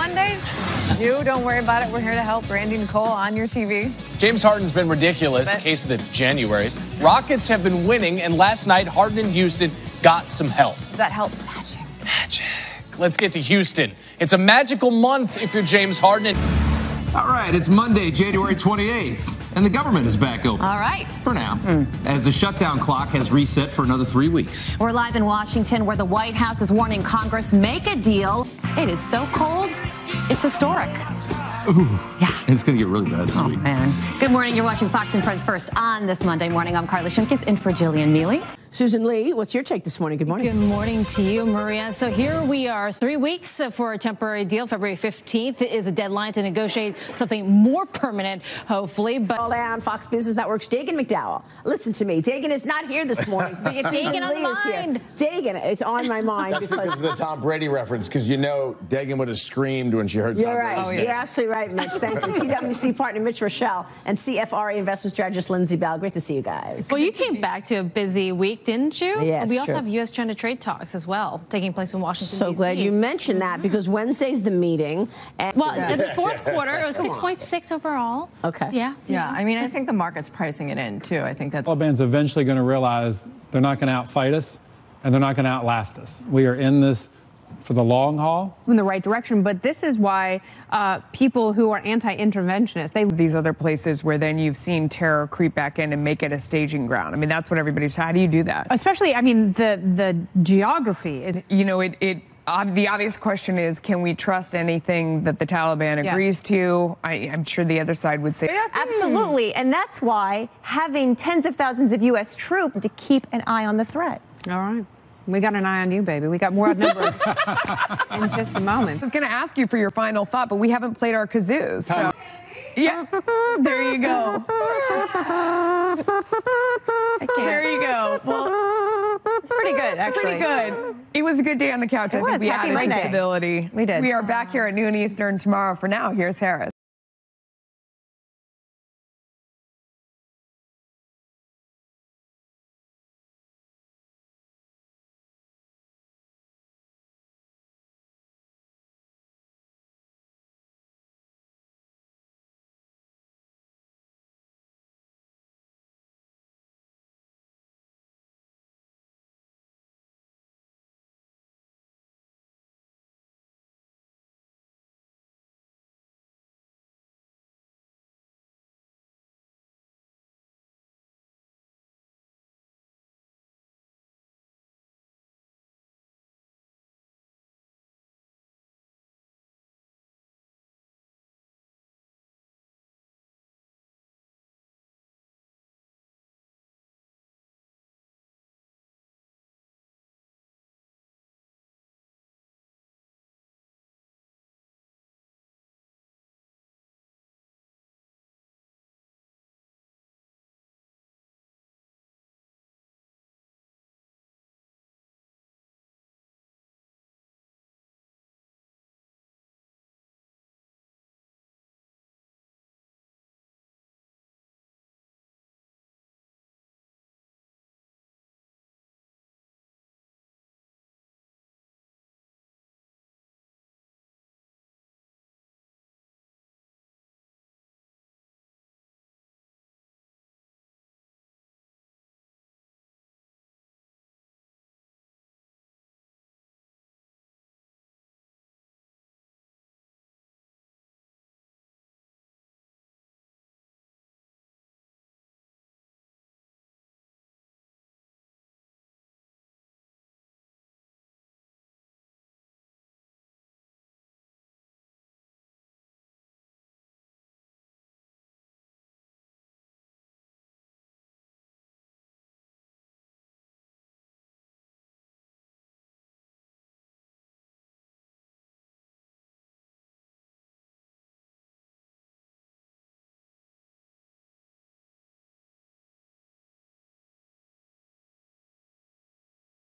Mondays? Don't worry about it. We're here to help. Randy Nicole on your TV. James Harden's been ridiculous. Case of the Januaries. Rockets have been winning, and last night Harden and Houston got some help. Does that help? Magic. Let's get to Houston. It's a magical month if you're James Harden. All right, it's Monday, January 28th, and the government is back open. All right. For now, as the shutdown clock has reset for another 3 weeks. We're live in Washington, where the White House is warning Congress, make a deal. It is so cold, it's historic. Ooh, yeah. It's going to get really bad this week. Man. Good morning. You're watching Fox and Friends First on this Monday morning. I'm Carly Shimkus, in for Jillian Mealy. Susan Lee, what's your take this morning? Good morning. Good morning to you, Maria. So here we are, 3 weeks for a temporary deal. February 15th is a deadline to negotiate something more permanent, hopefully. But all down Fox Business Network's Dagen McDowell. Listen to me. Dagen is not here this morning. But it's Dagen on the mind. Dagen, it's on my mind. That's because of the Tom Brady reference, because you know Dagen would have screamed when she heard Tom Brady's name. You're absolutely right, Mitch. Thank you. PwC partner Mitch Rochelle and CFRA investment strategist Lindsay Bell. Great to see you guys. Well, you came back to a busy week, didn't you? Yeah, we also have U.S.-China trade talks as well taking place in Washington, So D.C. glad you mentioned that, because Wednesday's the meeting. And well, the fourth quarter, it was 6.6 overall. Okay. Yeah. I mean, I think the market's pricing it in, too. I think that Taliban's eventually going to realize they're not going to outfight us, and they're not going to outlast us. We are in this for the long haul. In the right direction, but this is why people who are anti-interventionists, these other places where then you've seen terror creep back in and make it a staging ground. I mean, that's what everybody's, how do you do that? Especially, I mean, the geography is, you know, the obvious question is, can we trust anything that the Taliban agrees to? I'm sure the other side would say, absolutely. And that's why having tens of thousands of U.S. troops to keep an eye on the threat. all right. We got an eye on you, baby. We got more outnumbered in just a moment. I was going to ask you for your final thought, but we haven't played our kazoos. So. Yeah, there you go. There you go. Well, it's pretty good, actually. Pretty good. It was a good day on the couch. I think we added to stability. We did. We are back here at noon Eastern tomorrow. For now, here's Harris.